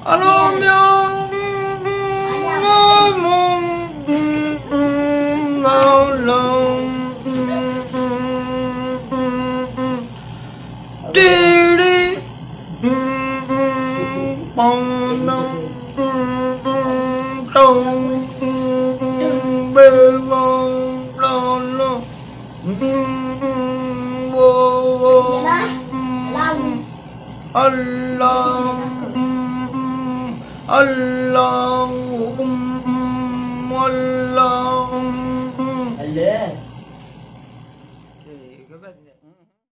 alo miêu ngao lòng đi đi bông nông trong bê bông lo lo vô vô Allah Allah Allah